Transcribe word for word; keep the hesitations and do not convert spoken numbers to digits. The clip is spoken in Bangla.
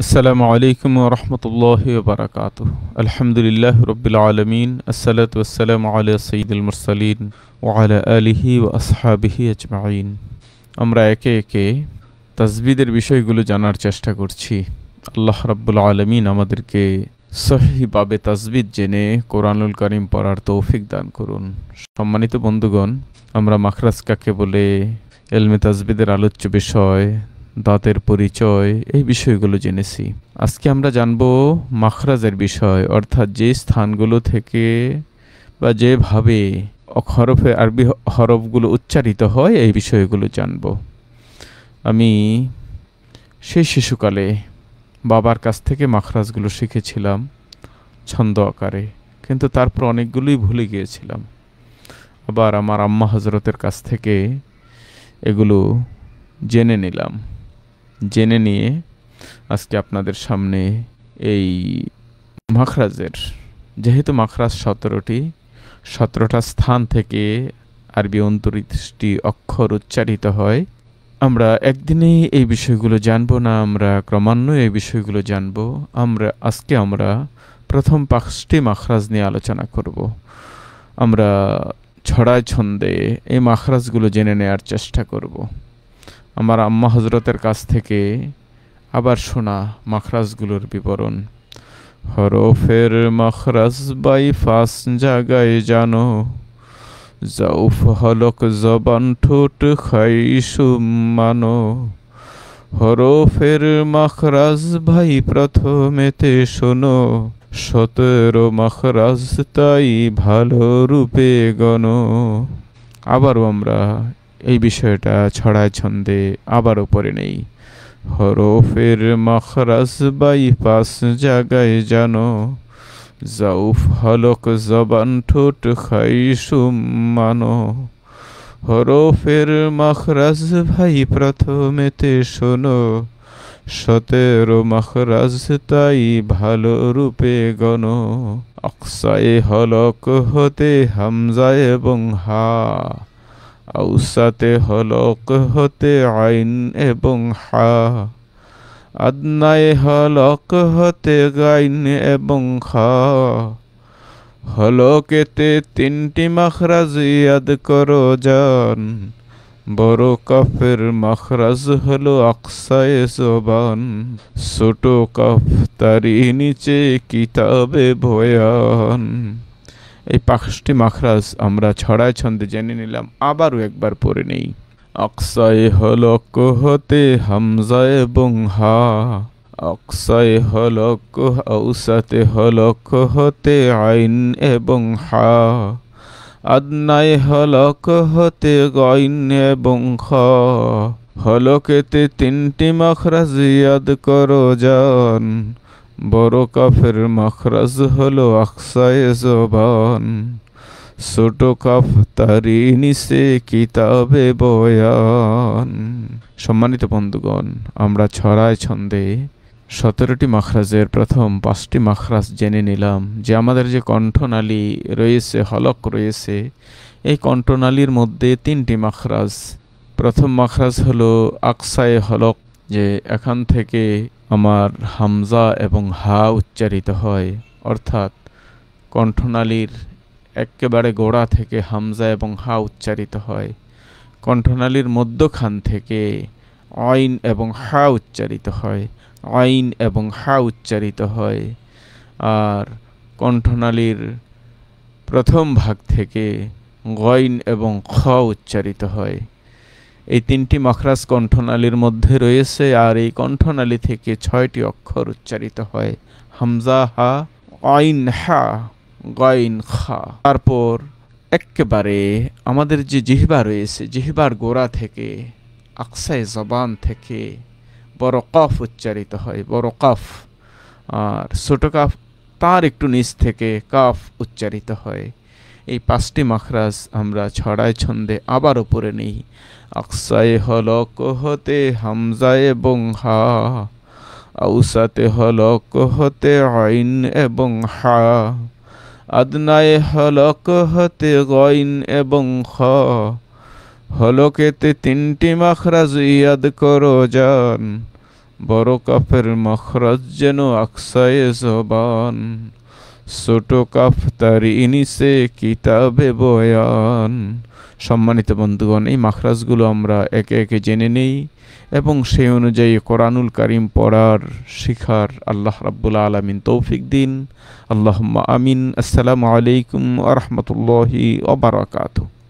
আসসালামু আলাইকুম ওয়া রাহমাতুল্লাহি ওয়া বারাকাতুহু। আলহামদুলিল্লাহি রাব্বিল আলামিন। আসসালাতু ওয়াসসালামু আলা সাইয়্যিদিল মুরসালিন ওয়া আলা আলিহি ওয়া আসহাবিহি আজমাইন। আমরা একে একে তাসবিদের বিষয়গুলো জানার চেষ্টা করছি। আল্লাহ রাব্বুল আলামিন আমাদেরকে সহিহভাবে তাসবিদ জেনে কোরআনুল কারীম পড়ার তৌফিক দান করুন। সম্মানিত বন্ধুগণ, আমরা মাখরাজ কাকে বলে, ইলমে তাসবিদের আলোচ্য বিষয়, দাঁতের পরিচয়, এই বিষয়গুলো জেনেছি। আজকে আমরা জানব মাখরাজের বিষয়, অর্থাৎ যে স্থানগুলো থেকে বা যেভাবে হরফে আরবি হরফগুলো উচ্চারিত হয় এই বিষয়গুলো জানব। আমি সেই শিশুকালে বাবার কাছ থেকে মাখরাজগুলো শিখেছিলাম ছন্দ আকারে, কিন্তু তারপর অনেকগুলোই ভুলে গিয়েছিলাম। আবার আমার আম্মা হজরতের কাছ থেকে এগুলো জেনে নিলাম। জেনে নিয়ে আজকে আপনাদের সামনে এই মাখরাজের, যেহেতু মাখরাজ সতেরোটি সতেরোটা স্থান থেকে আরবি উনত্রিশটি অক্ষর উচ্চারিত হয়, আমরা একদিনেই এই বিষয়গুলো জানবো না, আমরা ক্রমান্বয়ে এই বিষয়গুলো জানবো। আমরা আজকে আমরা প্রথম পাঁচটি মাখরাজ নিয়ে আলোচনা করব। আমরা ছড়ায় ছন্দে এই মাখরাজগুলো জেনে নেওয়ার চেষ্টা করব। আমার আম্মা হজরতের কাছ থেকে আবার শোনা মাখরাজগুলোর বিবরণ। হরফের মাখরাজ বাই ফাস জাগায় জানো, জাউফ হলক জবান ঠোঁট খাইসুম মানো। হরফের মাখরাজ ভাই প্রথমেতে শোনো, সতেরো মাখরাজ তাই ভালো রূপে গণ। আবারও আমরা এই বিষয়টা ছড়ায় ছন্দে আবারও পড়ে নেই। হরফের মাখরাজ বাই পাঁচ জায়গায় জানো, জাউফ হলক জবান ঠোঁট খাইসুম মানো। হরফের মাখরাজ ভাই প্রথমেতে শোনো, সতেরো মাখরাজ তাই ভালো রূপে গণ। আকসায়ে হলক হতে হামজা এবং হা, আউসাতে হলক হতে আইন এবং হা, আদনায়ে হলক হতে গাইন এবং খা। হলকেতে তিনটি মাখরাজ ইয়াদ করো জান, বড় কাফের মাখরাজ হলো আকসায়ে জবান। ছোট কাফ তারি নিচে কিতাবে বয়ান। এই পাঁচটি মাখরাজ আমরা ছড়ায় ছন্দে জেনে নিলাম, আবারও একবার পড়ে নেই। আকসায়ে হলক হতে হামজা এবং হা, আকসায়ে হলক আউসাতে হলক হতে আইন এবং হা, আদনায়ে হলক হতে গাইন এবং খ। হলকেতে তিনটি মাখরাজ ইয়াদ করো জান, বড় কাফের মাখরাজ হলো আকসায়ে জবান। ছোট কাফ তারি নিচে কিতাবে বয়ান। সম্মানিত বন্ধুগণ, আমরা ছড়ায় ছন্দে সতেরোটি মাখরাজের প্রথম পাঁচটি মাখরাজ জেনে নিলাম। যে আমাদের যে কণ্ঠনালী রয়েছে, হলক রয়েছে, এই কণ্ঠনালীর মধ্যে তিনটি মাখরাজ। প্রথম মাখরাজ হলো আকসায়ে হলক, যে এখান থেকে আমার হামজা এবং হা উচ্চারিত হয়, অর্থাৎ কণ্ঠনালীর একেবারে গোড়া থেকে হামজা এবং হা উচ্চারিত হয়। কণ্ঠনালীর মধ্যখান থেকে আইন এবং হা উচ্চারিত হয়, আইন এবং হা উচ্চারিত হয়। আর কণ্ঠনালীর প্রথম ভাগ থেকে গাইন এবং খ উচ্চারিত হয়। এই তিনটি মাখরাজ কণ্ঠনালীর মধ্যে রয়েছে, আর এই কণ্ঠনালী থেকে ছয়টি অক্ষর উচ্চারিত হয়, হামজা হা, আইন হা, গাইন খা। তারপর একেবারে আমাদের যে জিহ্বা রয়েছে, জিহ্বার গোড়া থেকে আকসায়ে জবান থেকে বড় কফ উচ্চারিত হয়, বড় কাফ। আর ছোট কাফ তার একটু নিচ থেকে কাফ উচ্চারিত হয়। এই পাঁচটি মাখরাজ আমরা ছড়ায় ছন্দে আবারও পড়ে নেই। আকসায়ে হলক হতে হামজা এবং হা, আউসাতে হলক হতে আইন এবং হা, আদনায়ে হলক হতে গাইন এবং খ। হলকেতে তিনটি মাখরাজ ইয়াদ করো জান, বড় কাফের মখরাজ যেন আকসায়ে জবান, ছোট কাফ তার ইনিসে কিতাবে বয়ান। সম্মানিত বন্ধুগণ, এই মাখরাজগুলো আমরা একে একে জেনে নেই এবং সেই অনুযায়ী কোরআনুল কারীম পড়ার শিখার আল্লাহ রাব্বুল আলামিন তৌফিক দিন। আল্লাহুম্মা আমিন। আসসালামু আলাইকুম ওয়া রাহমাতুল্লাহি ওয়া বারাকাতুহু।